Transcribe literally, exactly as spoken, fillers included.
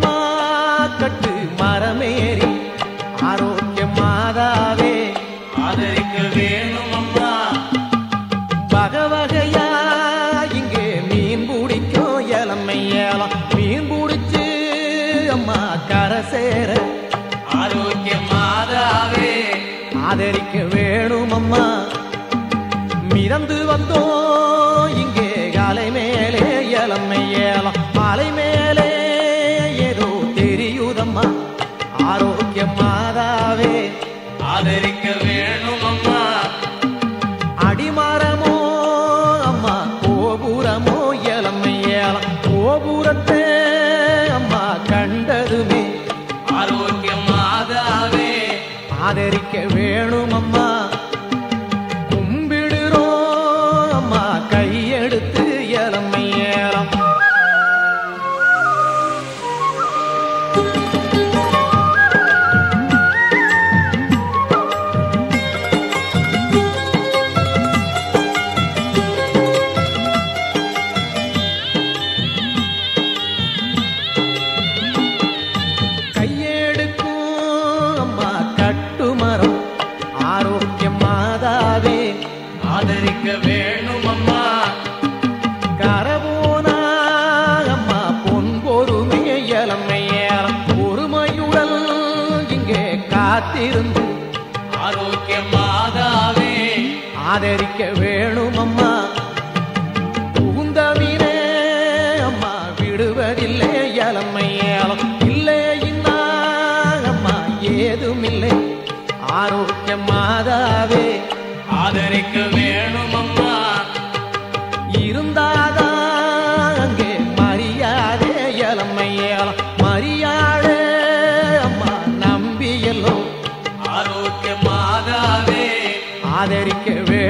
அம்மா கட்டு மரமேறி ஆரோக்கிய மாதாவே ஆதரிக்க வேணும் அம்மா. வகை வகையா இங்கே மீன் பிடிக்கும் இளமை ஏலம் மீன் பிடிச்சு அம்மா கரை சேர ஆரோக்கிய மாதாவே ஆதரிக்க வேணும் அம்மா. மிதந்து வந்தோம் இங்கே அலை மேலே இளமை ஏலம் அலை மேலே ஏதோ தெரியுதம்மா ஆரோக்கிய மாதாவே ஆதரிக்க வேணும் அம்மா. அடிமரமோ அம்மா கோபுரமோ இளமை ஏலம் கோபுரத்தை அம்மா கண்டதுமே ஆரோக்கிய மாதாவே ஆதரிக்க வேணும் அம்மா. கும்பிடுறோம் அம்மா கையெடுத்து இளமை ஏலம் கையெடுக்கும் அம்மா கட்டுமரம் ஆரோக்கிய மாதாவே ஆதரிக்க வேணும் அம்மா. கரவோனா அம்மா பொன் பொறுமை இளமை ஏலம் பொறுமையுடல் இங்கே காத்திருந்து ஆரோக்கிய மாதாவே ஆதரிக்க வேணும் அம்மா. புகுந்தவினே அம்மா விடுவதில்லை இளமை ஏலம் இல்லை இன்னா அம்மா ஏதுமில்லை ஆரோக்கிய மாதாவே ஆதரிக்க வேணும் அம்மா. இருந்தாதான் அங்கே மரியாதை இளமை ஏலம் மரியாதை அம்மா நம்பியல்லோ ஆரோக்கிய மாதாவே ஆதரிக்க வே